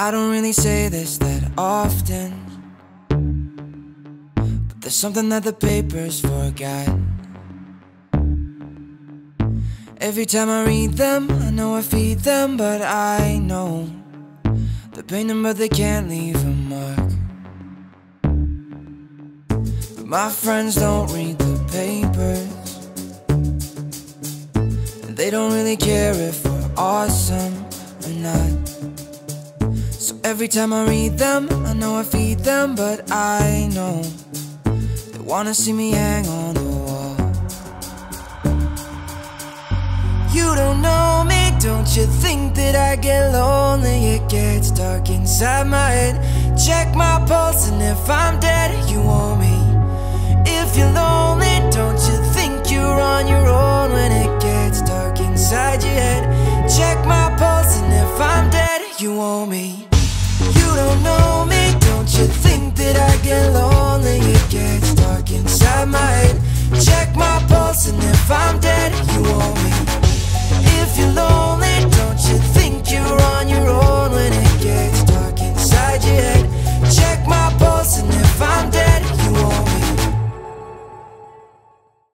I don't really say this that often, but there's something that the papers forgot. Every time I read them, I know I feed them, but I know they're painting but they can't leave a mark. But my friends don't read the papers, and they don't really care if we're awesome or not. So every time I read them, I know I feed them, but I know they wanna see me hang on the wall. You don't know me, don't you think that I get lonely? It gets dark inside my head. Check my pulse and if I'm dead, you want me. If you're lonely, don't you think you're on your own when it gets dark inside your head? Check my pulse and if I'm dead, you want me. You don't know me, don't you think that I get lonely? It gets dark inside my head. Check